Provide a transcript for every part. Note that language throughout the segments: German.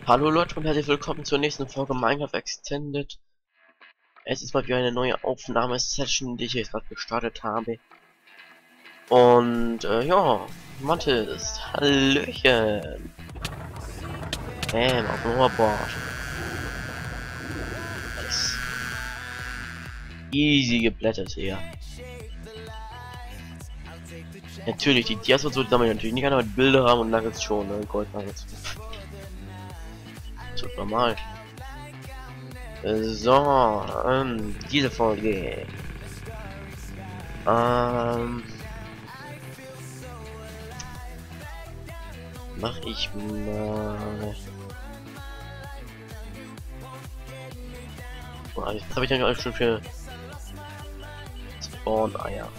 Hallo Leute und herzlich willkommen zur nächsten Folge Minecraft Extended. Es ist mal wieder eine neue Aufnahmesession, die ich jetzt gerade gestartet habe. Und ja, Mathis, Hallöchen. Auf dem Hoverboard. Nice. Easy geblättert hier. Natürlich, die Dias und so sammeln natürlich nicht an, aber die Bilder haben und Nuggets schon, ne? Gold Nuggets. Das ist normal. So, diese Folge. Mach ich mal. Oh, was habe ich denn alles schon für Spawn-Eier?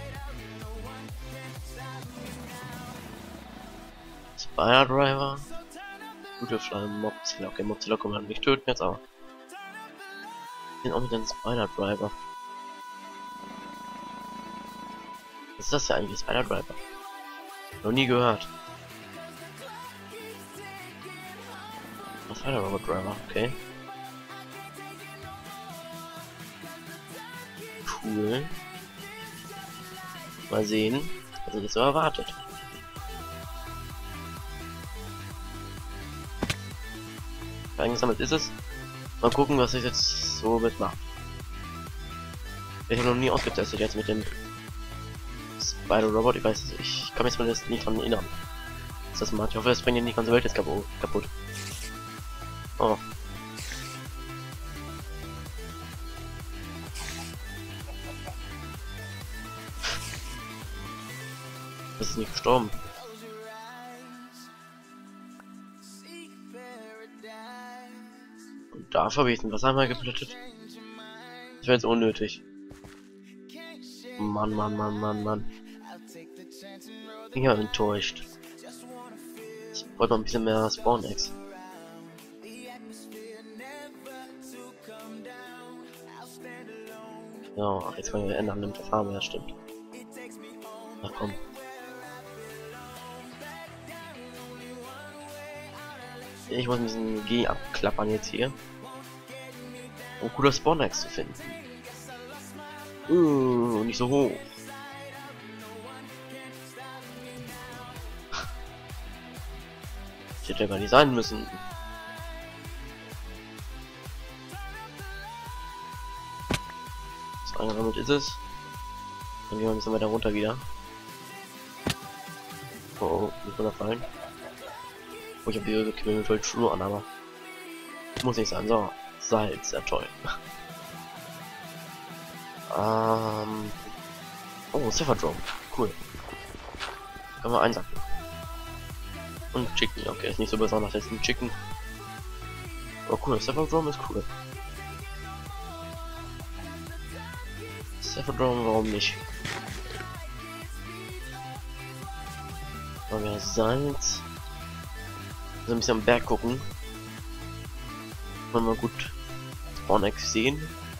Spider-Driver. Gute Flammen, Mobzilla. Okay, Mobzilla kann man nicht töten jetzt, aber. Ich bin auch mit einem Spider-Driver. Was ist das ja eigentlich, Spider-Driver? Noch nie gehört. Spider-Driver, okay. Cool. Mal sehen, was ich jetzt so erwartet. Eingesammelt ist es. Mal gucken, was ich jetzt so mitmache. Ich habe noch nie ausgetestet jetzt mit dem Spider-Robot. Ich weiß es, ich kann mich zumindest nicht dran erinnern. Das macht. Ich hoffe, das bringt die ganze Welt jetzt kaputt. Oh. Das ist nicht gestorben. Und dafür habe ich den Wasser einmal geplättet. Das wäre jetzt unnötig. Mann. Ich bin enttäuscht. Ich wollte noch ein bisschen mehr Spawn-Eggs. Ja, ach, jetzt können wir ändern mit der Farbe, ja stimmt. Ach komm. Ich muss ein bisschen G abklappern jetzt hier. Um cooler Spawn-Eggs zu finden. Nicht so hoch. Ich hätte ja gar nicht sein müssen. Das eingesammelt ist es. Dann gehen wir ein bisschen weiter runter wieder. Oh, nicht runterfallen. Oh, ich habe diese Criminal True an, aber muss nicht sein. So, Salz, sehr toll. Oh, Cypherdrome, cool. Können wir einsacken. Und Chicken, okay, ist nicht so besonders, jetzt ein Chicken. Oh cool, Cypherdrome ist cool. Cypherdrome, warum nicht? Machen wir Salz. Also ein bisschen am Berg gucken. Wollen wir gut Spawn-Eggs sehen.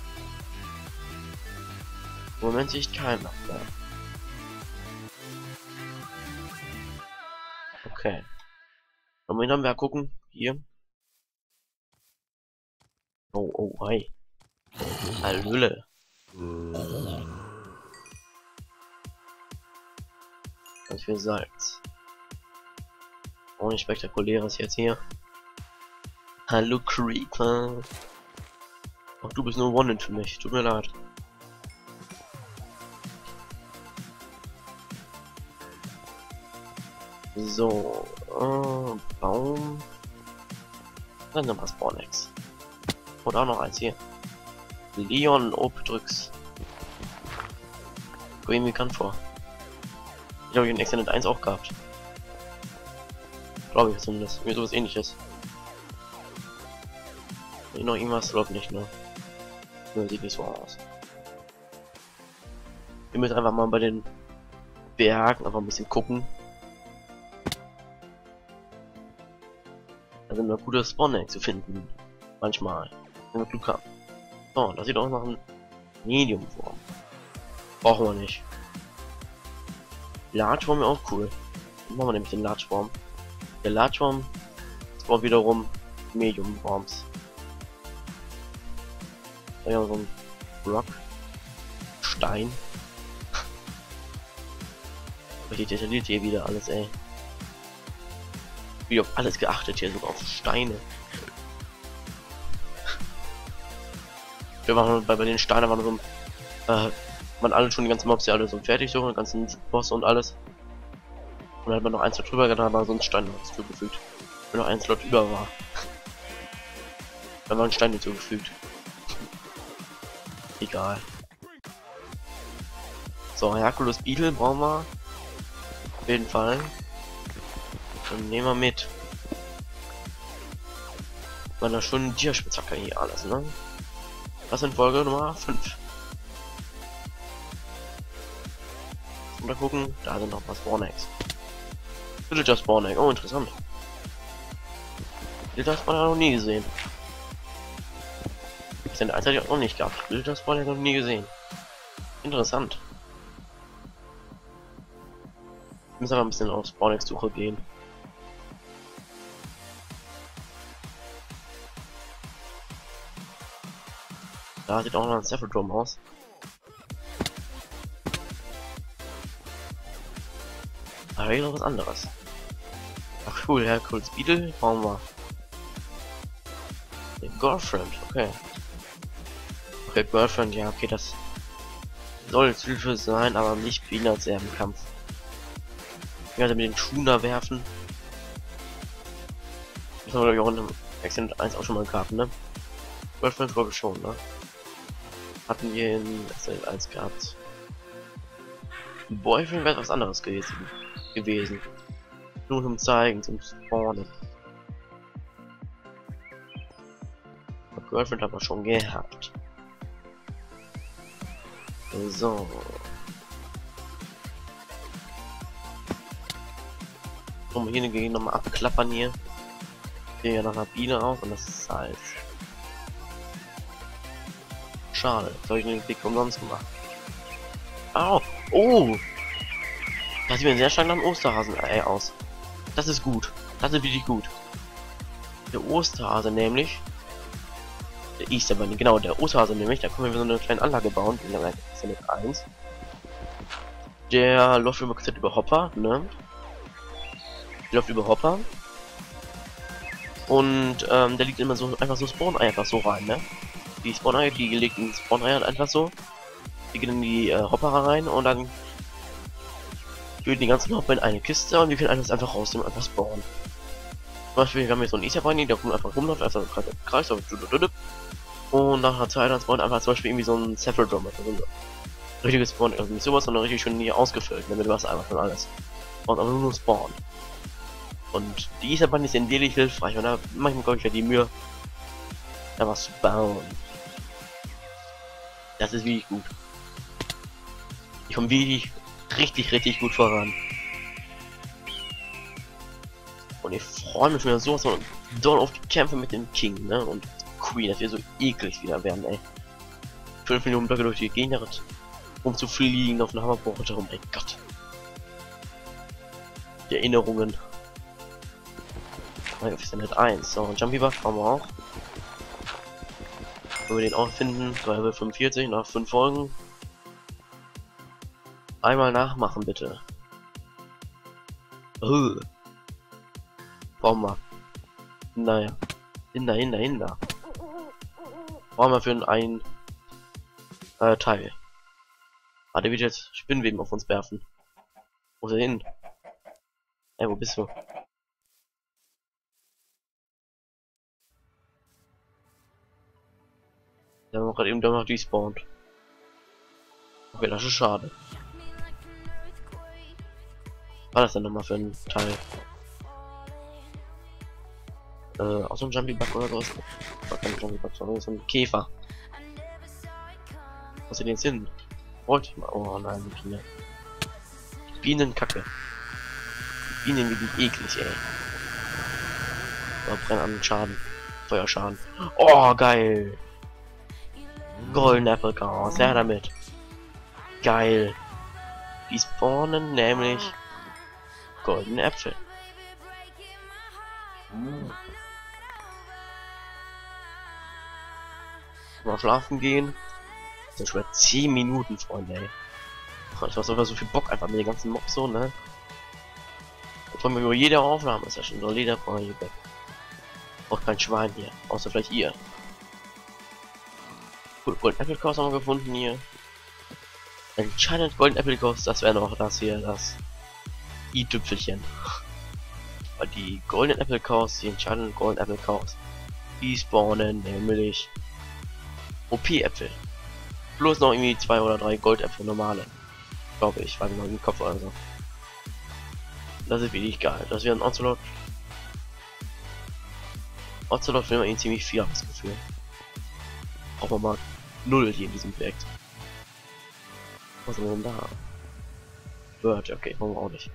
Im Moment sehe ich keinen mehr. Okay. Wollen wir am Berg gucken? Hier. Oh, hi. Hallöle. Ganz viel Salz. Auch nicht spektakuläres jetzt hier. Hallo Creeper. Ach, du bist nur One für mich. Tut mir leid. So, Baum. Dann nochmal Spawn-Eggs. Und auch noch eins hier. Leon Obdrücks. Kommt irgendwie bekannt vor. Ich habe in Extended 1 auch gehabt. Glaube ich zumindest. Mir sowas ähnliches. Hier noch irgendwas, glaube nicht, ne? Nur sieht nicht so aus. Wir müssen einfach mal bei den Bergen einfach ein bisschen gucken. Da sind wir gute Spawn-Eggs zu finden. Manchmal. Wenn wir Glück haben. So, das sieht auch nach einem Medium vor. Brauchen wir nicht. Large-Worm ist auch cool. Dann machen wir nämlich den Large-Worm. Der Large-Worm spawnt wiederum Medium Bombs. Ja, so ein Rock. Stein. Richtig detailliert hier wieder alles, ey. Wie auf alles geachtet hier, sogar auf Steine. Wir waren bei den Steinen waren so man alle schon die ganzen Mobs ja alle so fertig, so den ganzen Boss und alles. Und dann hat man noch eins drüber getan, war so ein Stein zugefügt. Wenn noch ein Slot über war. Dann war ein Stein hinzugefügt. Egal. So, Hercules Beetle brauchen wir. Auf jeden Fall. Dann nehmen wir mit. Meiner schönen Diaspitzhacke hier alles, ne? Das in Folge Nummer 5. Und da gucken, da sind noch was Spawn-Eggs. Villager Spawn-Egg, oh interessant. Villager Spawn noch nie gesehen. Ich den Alter auch noch nicht gehabt. Villager Spawn noch nie gesehen. Interessant. Ich muss aber ein bisschen auf Spawn-Egg-Suche gehen. Da sieht auch noch ein Cephadrome aus. Aber hier noch was anderes. Ach cool, Hercules Beetle brauchen wir. Den Girlfriend, okay. Okay, Girlfriend, ja, okay, das soll Hilfe sein, aber nicht behindert sehr im Kampf. Ich werde mit den Schuhen da werfen. Das haben wir glaube ich auch in Accident 1 auch schon mal gehabt, ne? Girlfriend glaube ich schon, ne? Hatten wir in Accident 1 gehabt. Boyfriend wäre was anderes gewesen. Nur zum Zeigen, zum Spawnen. Girlfriend haben wir schon gehabt. So. Um hier gehen nochmal abklappern hier. Gehen ja nach einer Biene aus und das ist Salz. Schade, das habe ich den Klick umsonst gemacht. Au! Oh! Das sieht mir sehr stark nach einem Osterhasen aus. Das ist gut. Das ist wirklich gut. Der Osterhase nämlich. Der Easter Bunny, genau, der Osterhase nämlich. Da können wir so eine kleine Anlage bauen. Die ist ja mit 1. Der läuft über Hopper, ne? Der läuft über Hopper. Und der liegt immer so einfach so Spawn-Eier einfach so rein, ne? Die Spawn-Eier, die gelegten Spawn-Eier einfach so. Die gehen in die Hopper rein und dann töten die ganzen Hopper in eine Kiste und wir können alles einfach rausnehmen und einfach spawnen. Zum Beispiel haben wir so einen Easter Bunny, der einfach rumläuft, also Kreis und nach einer Zeit dann spawnt einfach zum Beispiel irgendwie so ein Cephadrome, also so ein richtiges Spawn, also nicht sowas, sondern richtig schön hier ausgefüllt, damit was einfach von alles. Und aber nur Spawn. Und die Easter Bunny sind wirklich hilfreich und da manchmal glaube ich ja die Mühe, da was zu bauen. Das ist wirklich gut. Ich komme wirklich richtig gut voran. Und ich freue mich wieder so doll auf die Kämpfe mit dem King, ne? Und Queen, dass wir so eklig wieder werden, ey. 5 Millionen Blöcke durch die Gegner, um zu fliegen auf den Hammerbohrer herum, ey Gott. Die Erinnerungen. Wir sind nicht 1. So, Jumpy Bug haben wir auch. Wenn wir den auch finden, Level 45 nach 5 Folgen. Einmal nachmachen, bitte. Brauchen wir. Naja. Hinder. Brauchen wir für ein Teil. Ah, der wird jetzt Spinnweben auf uns werfen. Wo ist er hin? Ey, wo bist du? Der hat gerade eben noch despawnt. Okay, das ist schade. Was war das denn nochmal für ein Teil? Auch so ein Jumpy Bug oder so? War kein Jumpy Bug, sondern so ein Käfer. Was ist denn jetzt hin? Wollte ich mal. Oh nein, die Biene. Bienenkacke. Bienen wie eklig, ey. Brennen an Schaden. Feuerschaden. Oh, geil. Golden Apple Chaos, ja damit. Geil. Die spawnen nämlich goldene Äpfel. Mal schlafen gehen. Das sind schon 10 Minuten, Freunde, ey. Ich weiß sogar so viel Bock einfach mit den ganzen Mobs so, ne? Ich freue mich über jede Aufnahme, ist ja schon so jeder Folge weg. Auch kein Schwein hier, außer vielleicht ihr. Gut, Golden Apple Coast haben wir gefunden hier. Anscheinend Golden Apple Coast, das wäre noch das hier, das i-Tüpfelchen. Weil die Golden Apple Coast, die entscheidenden Golden Apple Coast, die spawnen nämlich OP-Äpfel. Bloß noch irgendwie 2 oder 3 Goldäpfel normale. Glaube ich, weil ich noch im Kopf also. Das ist wirklich geil. Das wäre ein Ocelot. Ocelot will man ihn ziemlich viel, habe ich das Gefühl. Brauchen wir mal 0 hier in diesem Projekt. Was ist denn da? Bird, okay, brauchen wir auch nicht.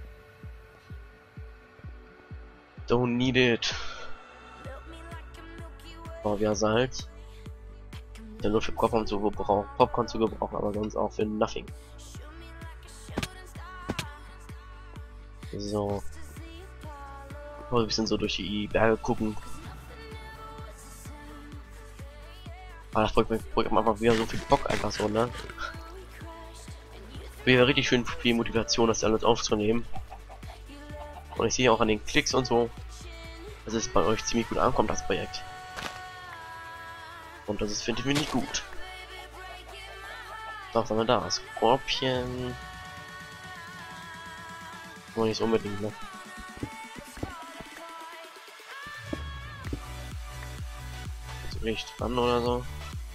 Don't need it. Oh, wir Salz. Ja, nur für Popcorn zu gebrauchen, aber sonst auch für nothing. So. Oh, ein bisschen so durch die Berge gucken. Aber das bringt mir einfach wieder so viel Bock einfach so, ne? Wäre richtig schön viel Motivation, das alles aufzunehmen. Und ich sehe auch an den Klicks und so, dass es bei euch ziemlich gut ankommt, das Projekt. Und das ist, finde ich, nicht gut. Was haben wir da? Skorpion. Nur nicht unbedingt, ne? So nicht dran oder so.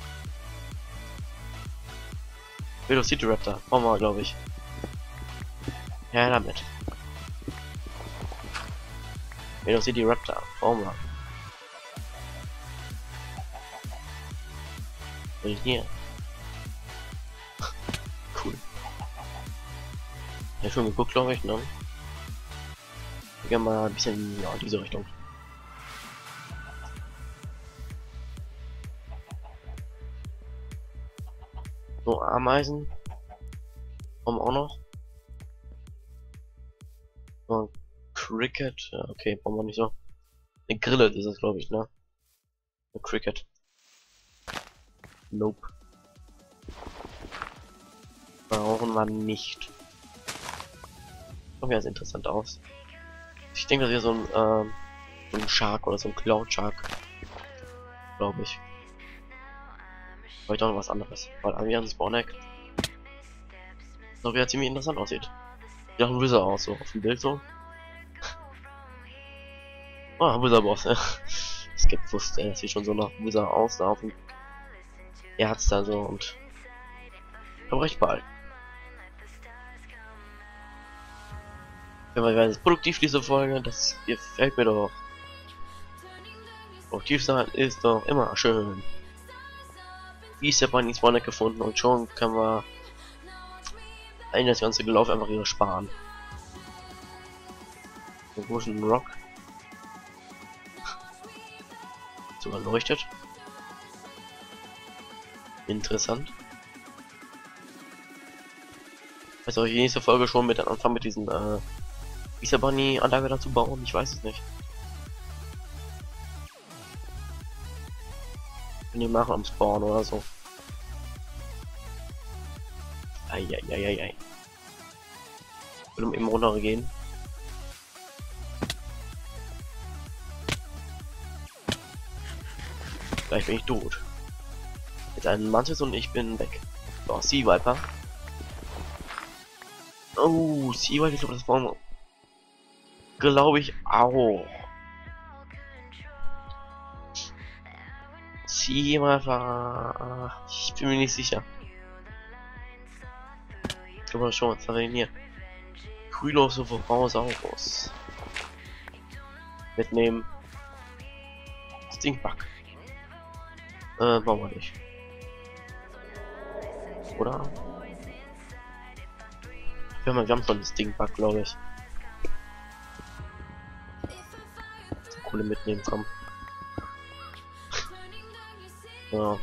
Velociraptor. Brauchen wir, glaube ich. Ja, damit. Velociraptor. Brauchen wir. Und hier. Cool. Ja, schon geguckt, glaube ich, ne? Ich gehe mal ein bisschen, ja, in diese Richtung. So, Ameisen. Haben wir auch noch. So, Cricket. Ja, okay, brauchen wir nicht so. Eine Grille ist es, glaube ich, ne? Eine Cricket. Nope. Brauchen wir nicht. Sieht ganz interessant aus. Ich denke, das ist so ein Shark oder so ein Cloud Shark. Glaube ich. Vielleicht auch noch was anderes. Weil Allianz Spawneck doch wieder ziemlich interessant aussieht. Sieht auch ein Wizard aus, so auf dem Bild so. Ah, Wizard Boss, ja. Es gibt Wurst, ey, das sieht schon so nach Wizard aus, da auf dem Herz da so und. Aber recht bald. Wenn man jetzt produktiv diese Folge, das gefällt mir doch. Produktiv sein ist doch immer schön. Wie ist der Bunny Spawner gefunden und schon können wir das ganze Gelauf einfach wieder sparen. Wo ist ein Rock? Sogar leuchtet. Interessant. Also die nächste Folge schon mit dem Anfang mit diesen Easter Bunny Anlage dazu bauen, ich weiß es nicht. Wenn die machen am Spawn oder so. Eieieiei. Ich will eben runtergehen. Gleich bin ich tot. Jetzt ein Mantis und ich bin weg. So, Sea Viper. Oh, Sea Viper, ich glaube, das brauchen wir. Glaube ich auch. Sea Viper. Ich bin mir nicht sicher. Ich glaube schon, was haben wir denn hier? Krylosophorosaurus. Mitnehmen. Stinkbug. Brauchen wir nicht. Oder? Wir haben schon einen Stinkbug, glaube ich. So coole mitnehmen, komm. Ja.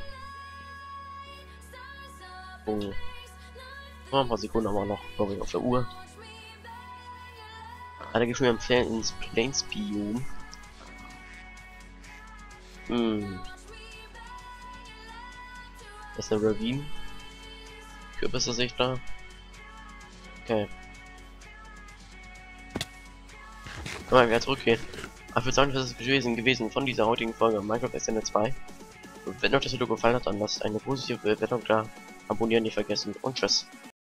Oh. Ja, ein paar Sekunden haben wir noch, glaube ich, auf der Uhr. Da gehe ich mir empfehlen ins Plains-Biom. Das ist eine Ravine. Kürbisse sehe ich da. Okay. Können wir wieder zurückgehen. Aber ich würde sagen, das ist gewesen von dieser heutigen Folge Minecraft Extended 2. Und wenn euch das Video gefallen hat, dann lasst eine positive Bewertung da. Abonnieren nicht vergessen und tschüss.